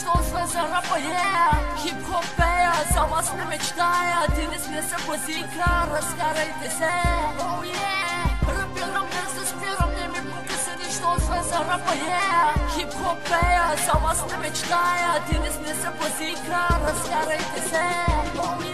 что зарабатывая. Хип-хоп пея, за вас не мечтая. Денис не се позика, разкарайте се. Oh yeah, рапирам не се спирам, не ми пука се нищо зарабатывая. Хип-хоп пея, за вас не мечтая. Денис не се позика, разкарайте се. Oh yeah.